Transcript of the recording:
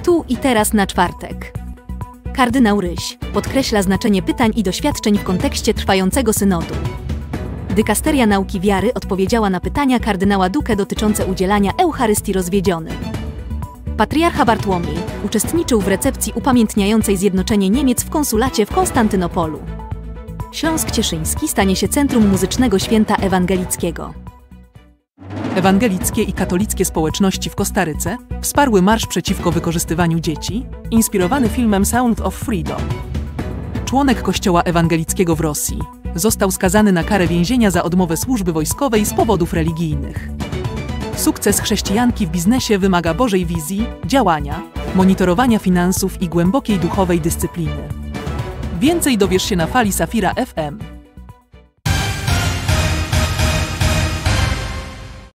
Tu i teraz na czwartek. Kardynał Ryś podkreśla znaczenie pytań i doświadczeń w kontekście trwającego synodu. Dykasteria Nauki Wiary odpowiedziała na pytania kardynała Duque dotyczące udzielania Eucharystii rozwiedzionym. Patriarcha Bartłomiej uczestniczył w recepcji upamiętniającej zjednoczenie Niemiec w konsulacie w Konstantynopolu. Śląsk Cieszyński stanie się centrum muzycznego święta ewangelickiego. Ewangelickie i katolickie społeczności w Kostaryce wsparły marsz przeciwko wykorzystywaniu dzieci, inspirowany filmem Sound of Freedom. Członek Kościoła Ewangelickiego w Rosji został skazany na karę więzienia za odmowę służby wojskowej z powodów religijnych. Sukces chrześcijanki w biznesie wymaga Bożej wizji, działania, monitorowania finansów i głębokiej duchowej dyscypliny. Więcej dowiesz się na Fali Safira FM.